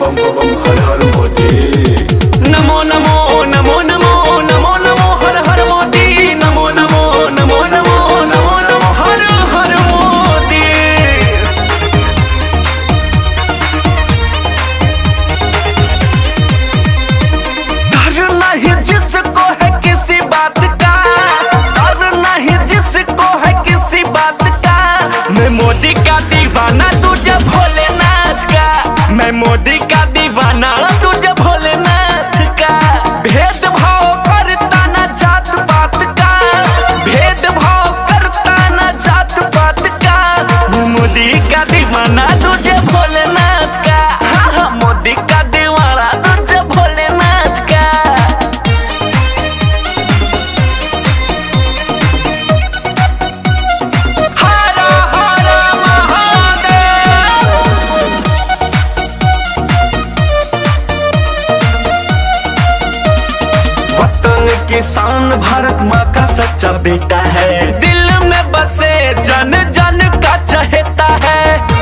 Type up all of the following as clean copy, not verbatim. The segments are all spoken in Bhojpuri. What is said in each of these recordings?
बम बम हर हर मोदी। नमो नमो नमो नमो नमो नमो हर हर मोदी। नमो नमो नमो नमो नमो नमो हर हर मोदी। डर नहीं जिसको है किसी बात का, डर नहीं जिसको है किसी बात का। मैं मोदी का दीवाना तुझे भोलेनाथ का, मैं मोदी का दीवाना तुझे भोलेनाथ का। भेदभाव करता ना जात पात का, भेदभाव करता ना जात पात का। मैं मोदी का दीवाना तुझे भोलेनाथ का, हाँ हाँ मोदी का दीवाना तुझे भोलेनाथ का। हर हर महादेव। वतन किसान भारत माँ का सच्चा बेटा है, दिल में बसे जन जन का चहेता है,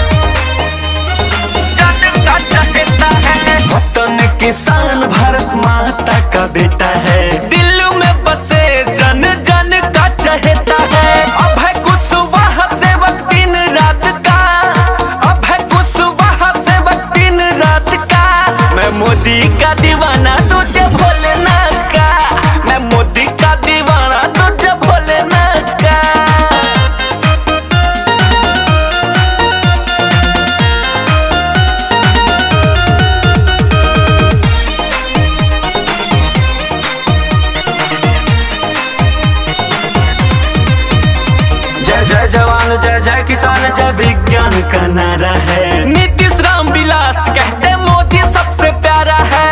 जन का चहेता है। वतन किसान भारत माता का बेटा है, दिल में बसे जन जन का चहेता है। अब है कुशवाहा सेवक दिन रात का, अब है कुशवाहा सेवक दिन रात का। मैं मोदी का दीवाना तुझे भोलेनाथ का, मैं मोदी का दीवाना तुझे भोलेनाथ का। जय जय जवान जय जय किसान जय विज्ञान का नारा है। नीतीश राम विलास कहते मोदी सबसे प्यारा है,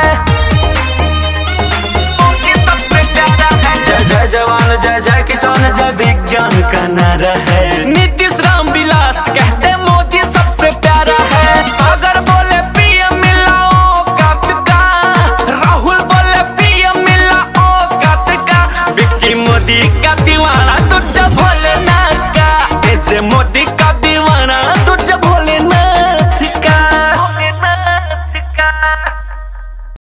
मोदी सबसे प्यारा है। जय जय जवान जय जय किसान जय विज्ञान का नारा है। नीतीश राम विलास कहते